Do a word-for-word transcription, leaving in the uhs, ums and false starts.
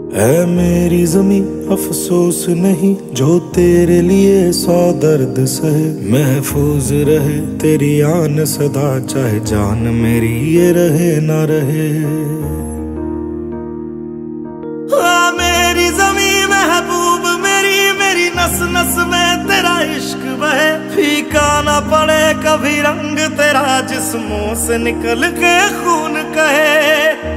ऐ मेरी ज़मीं अफसोस नहीं जो तेरे लिए सौ दर्द सहे, महफूज रहे तेरी आन सदा चाहे जान मेरी ये रहे ना रहे। आ मेरी ज़मीं महबूब मेरी, मेरी नस नस में तेरा इश्क बहे, फीका ना पड़े कभी रंग तेरा जिस्मों से निकल के खून कहे।